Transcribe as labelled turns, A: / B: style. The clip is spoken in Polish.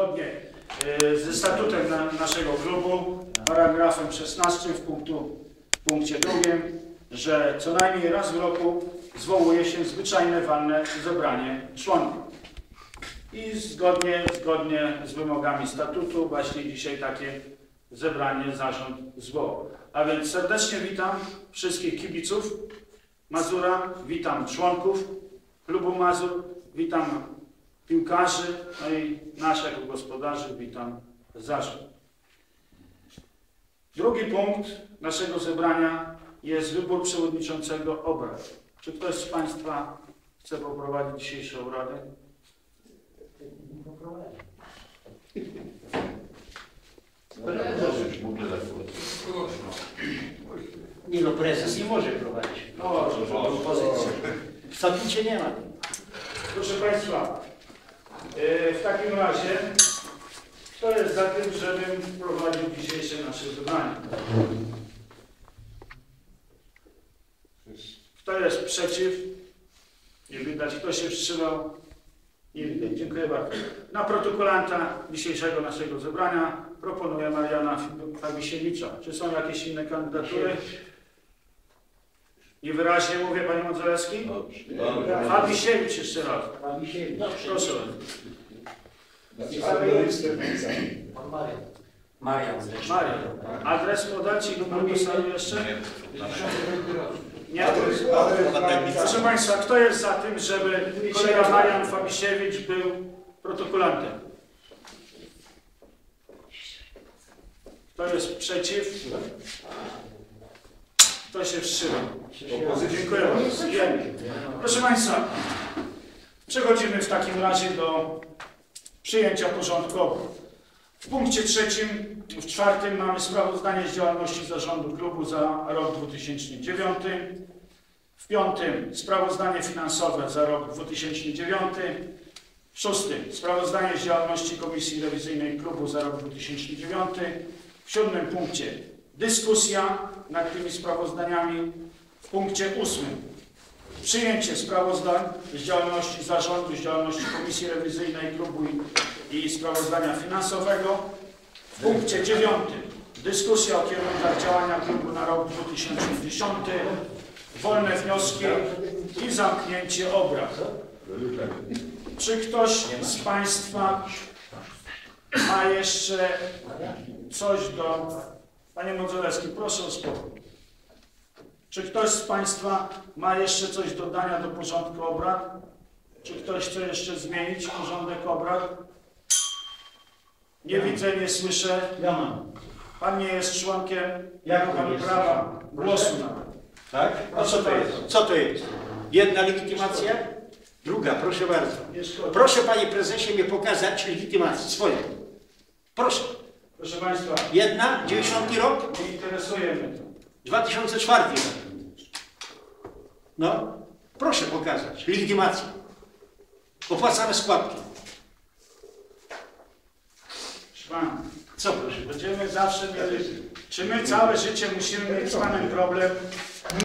A: zgodnie ze statutem naszego klubu, paragrafem 16 w punkcie 2, że co najmniej raz w roku zwołuje się zwyczajne walne zebranie członków. I zgodnie z wymogami statutu właśnie dzisiaj takie zebranie zarząd zwołał. A więc serdecznie witam wszystkich kibiców Mazura, witam członków klubu Mazur, witam piłkarzy, no i nas jako gospodarzy, witam zarząd. Drugi punkt naszego zebrania jest wybór przewodniczącego obrad. Czy ktoś z Państwa chce poprowadzić dzisiejsze obrady?
B: Nie no, prezes nie może prowadzić. W statucie nie ma.
A: Proszę Państwa, w takim razie kto jest za tym, żebym prowadził dzisiejsze nasze zebranie? Kto jest przeciw? Nie widać. Kto się wstrzymał? Nie widać. Dziękuję bardzo. Na protokolanta dzisiejszego naszego zebrania proponuję Mariana Fabisiewicza. Czy są jakieś inne kandydatury? I wyraźnie mówię, Panie Modzelewski? Fabisiewicz jeszcze raz. Proszę.
B: Marian.
A: Adres podać i numer sali jeszcze? Nie. Proszę Państwa, kto jest za tym, żeby kolega Marian Fabisiewicz był protokolantem? Kto jest przeciw? Kto się wstrzymał? Dziękuję bardzo. Proszę Państwa, przechodzimy w takim razie do przyjęcia porządku obrad. W punkcie 3, w 4 mamy sprawozdanie z działalności zarządu klubu za rok 2009. W 5 sprawozdanie finansowe za rok 2009. W 6 sprawozdanie z działalności Komisji Rewizyjnej klubu za rok 2009. W 7 punkcie dyskusja nad tymi sprawozdaniami. W punkcie 8 przyjęcie sprawozdań z działalności zarządu, z działalności Komisji Rewizyjnej klubu i sprawozdania finansowego. W punkcie 9 dyskusja o kierunkach działania klubu na rok 2010, wolne wnioski i zamknięcie obrad. Czy ktoś z Państwa ma jeszcze coś do... Panie Modzelewski, proszę o spokój. Czy ktoś z Państwa ma jeszcze coś do dodania do porządku obrad? Czy ktoś chce jeszcze zmienić porządek obrad? Nie widzę, nie słyszę.
B: Ja mam.
A: Pan nie jest członkiem, nie ma Pan prawa głosu nawet.
B: Tak? A co to jest? Co to jest? Jedna legitymacja? Druga, proszę bardzo. Proszę Panie Prezesie mi pokazać legitymację swoją. Proszę.
A: Proszę Państwa.
B: Jedna, 90 rok?
A: Nie interesuje mnie to.
B: 2004 rok. No, proszę pokazać legitymację. Opłacane składki.
A: Proszę Pana,
B: Co proszę?
A: będziemy zawsze mieli... Czy my całe życie musimy mieć z Panem problem,